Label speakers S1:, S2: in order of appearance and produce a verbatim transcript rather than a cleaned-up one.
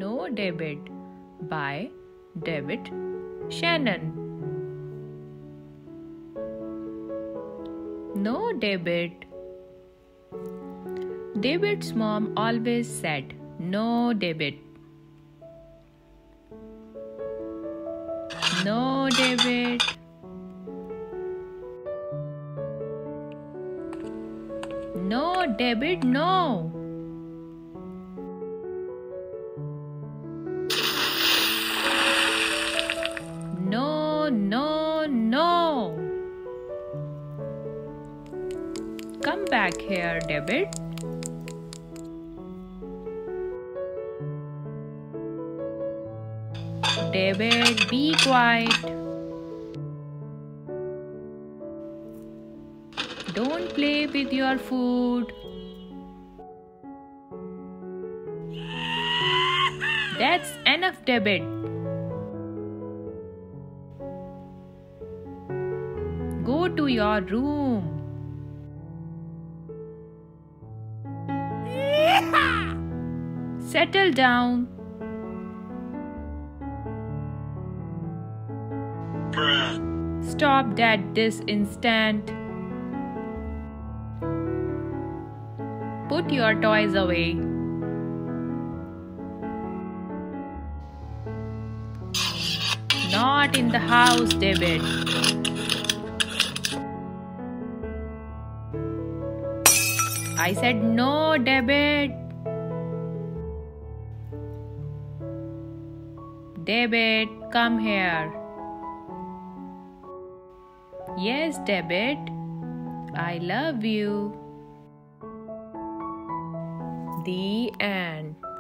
S1: No Debit by David Shannon. No debit. David's mom always said, "No debit. No debit." No debit, no. No, no, no. Come back here, David. David, be quiet. Don't play with your food. That's enough, David. Go to your room. Settle down. Stop that this instant. Put your toys away. Not in the house, David. I said no, David. David, come here. Yes, David. I love you. The end.